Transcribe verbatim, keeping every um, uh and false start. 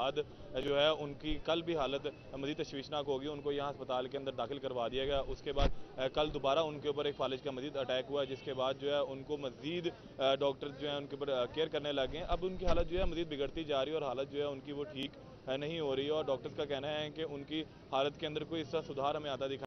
बाद जो है उनकी कल भी हालत मज़ीद तशवीशनाक होगी। उनको यहाँ अस्पताल के अंदर दाखिल करवा दिया गया। उसके बाद कल दोबारा उनके ऊपर एक फालिज का मज़ीद अटैक हुआ, जिसके बाद जो है उनको मज़ीद डॉक्टर जो है उनके ऊपर केयर करने लगे हैं। अब उनकी हालत जो है मज़ीद बिगड़ती जा रही है और हालत जो है उनकी वो ठीक नहीं हो रही है और डॉक्टर्स का कहना है कि उनकी हालत के अंदर कोई इसका सुधार हमें आता दिखा